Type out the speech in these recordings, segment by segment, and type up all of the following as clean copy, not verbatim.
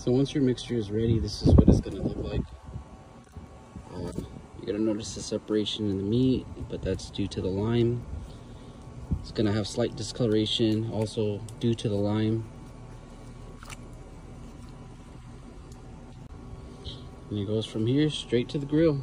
So once your mixture is ready, this is what it's gonna look like. You're gonna notice the separation in the meat, but that's due to the lime. It's gonna have slight discoloration, also due to the lime. And it goes from here straight to the grill.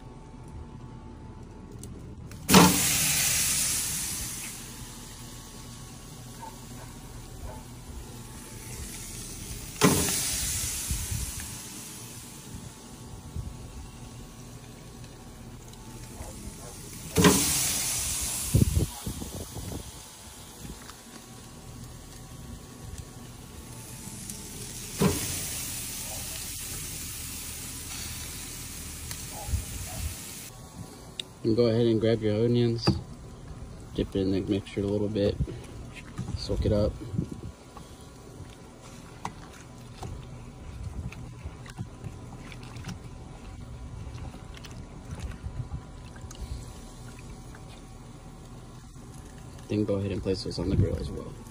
And go ahead and grab your onions, dip it in the mixture a little bit, soak it up. Then go ahead and place those on the grill as well.